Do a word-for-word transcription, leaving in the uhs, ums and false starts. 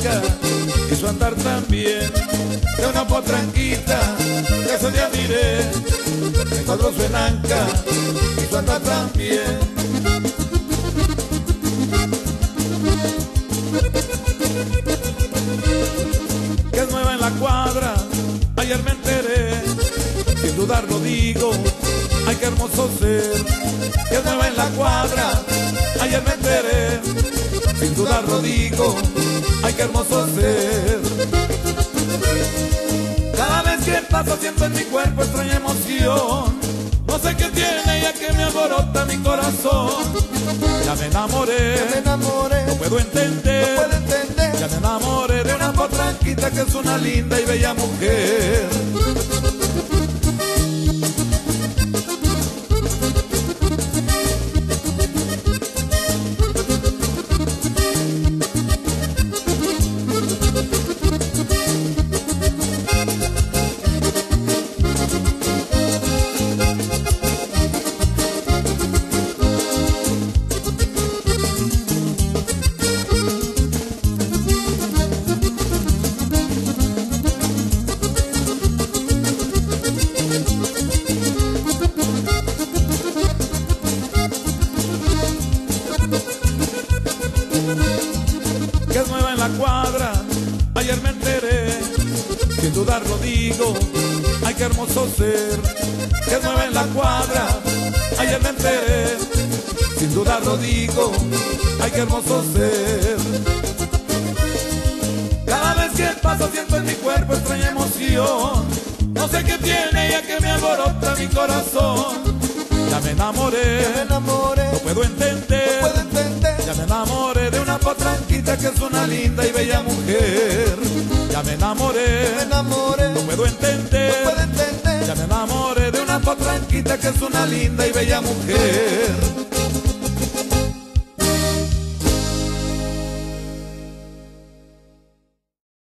blanca y su andar también, de una potranquita que ese día miré, me cuadró su enanca y su andar también. Que es nueva en la cuadra, ayer me enteré, sin dudar lo digo, ay qué hermoso ser. Que es nueva en la cuadra, ayer me enteré, sin dudar lo digo, ay qué hermoso ser. Cada vez que paso siento en mi cuerpo extraña emoción, no sé qué tiene ya que me alborota mi corazón. Ya me enamoré, Ya me enamoré, no puedo entender, no puedo entender. ya me enamoré de una potranquita que es una linda y bella mujer. Que es nueva en la cuadra, ayer me enteré, sin dudar lo digo, ay qué hermoso ser. Que es nueva en la cuadra, ayer me enteré, sin dudar lo digo, ay qué hermoso ser. Cada vez que paso siento en mi cuerpo extraña emoción, no sé qué tiene ya que me alborota mi corazón. Ya me enamoré, Ya me enamoré, no puedo entender, no puedo entender. ya me enamoré de una potranquita que es una linda y bella mujer. Ya me enamoré, Me enamoré, no puedo entender, no puedo entender. ya me enamoré de una potranquita que es una linda y bella mujer.